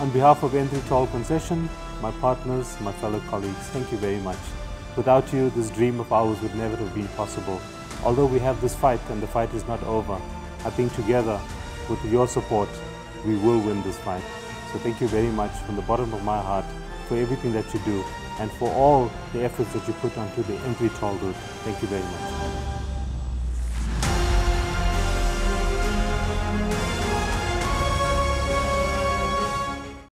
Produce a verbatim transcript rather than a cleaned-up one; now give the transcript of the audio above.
On behalf of N three Toll Concession, my partners, my fellow colleagues, thank you very much. Without you, this dream of ours would never have been possible. Although we have this fight and the fight is not over, I think together, with your support, we will win this fight. So thank you very much from the bottom of my heart for everything that you do and for all the efforts that you put onto the N three Toll route. Thank you very much.